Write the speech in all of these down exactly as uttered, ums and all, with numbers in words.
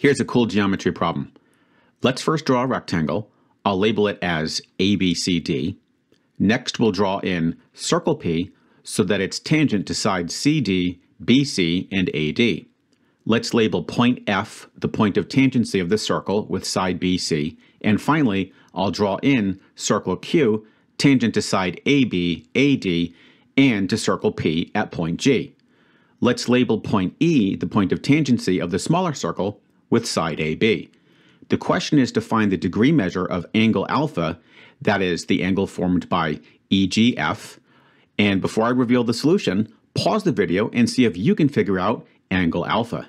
Here's a cool geometry problem. Let's first draw a rectangle. I'll label it as A B C D. Next, we'll draw in circle P so that it's tangent to sides C D, B C, and A D. Let's label point F the point of tangency of the circle with side B C. And finally, I'll draw in circle Q tangent to side A B, A D, and to circle P at point G. Let's label point E the point of tangency of the smaller circle with side A B. The question is to find the degree measure of angle alpha, that is, the angle formed by E G F. And before I reveal the solution, pause the video and see if you can figure out angle alpha.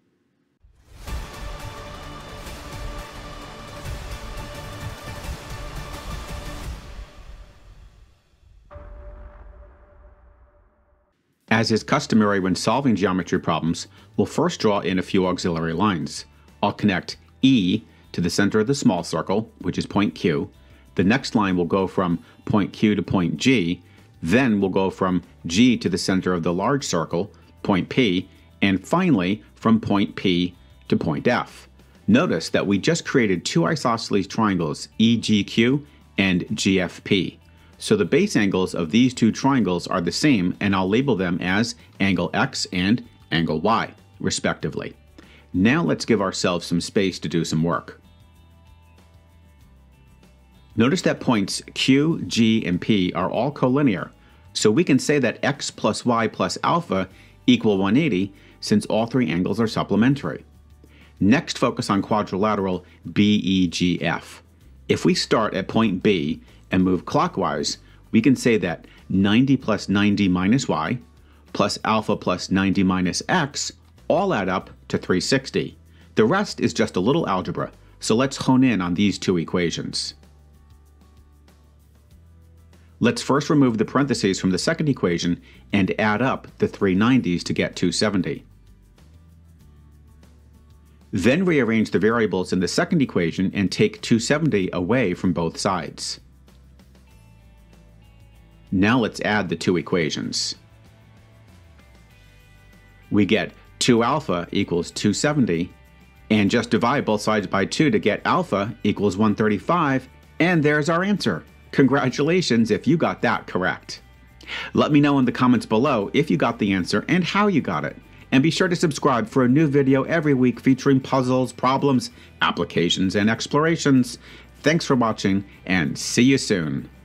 As is customary when solving geometry problems, we'll first draw in a few auxiliary lines. I'll connect E to the center of the small circle, which is point Q. The next line will go from point Q to point G. Then we'll go from G to the center of the large circle, point P, and finally from point P to point F. Notice that we just created two isosceles triangles, E G Q and G F P. So the base angles of these two triangles are the same, and I'll label them as angle X and angle Y, respectively. Now let's give ourselves some space to do some work. Notice that points Q, G, and P are all collinear, so we can say that X plus Y plus alpha equal one hundred eighty since all three angles are supplementary. Next, focus on quadrilateral B E G F. If we start at point B and move clockwise, we can say that ninety plus ninety minus Y plus alpha plus ninety minus X all add up to three hundred sixty. The rest is just a little algebra, so let's hone in on these two equations. Let's first remove the parentheses from the second equation and add up the three nineties to get two hundred seventy. Then rearrange the variables in the second equation and take two hundred seventy away from both sides. Now let's add the two equations. We get two alpha equals two hundred seventy, and just divide both sides by two to get alpha equals one hundred thirty-five, and there's our answer. Congratulations if you got that correct. Let me know in the comments below if you got the answer and how you got it. And be sure to subscribe for a new video every week featuring puzzles, problems, applications, and explorations. Thanks for watching, and see you soon.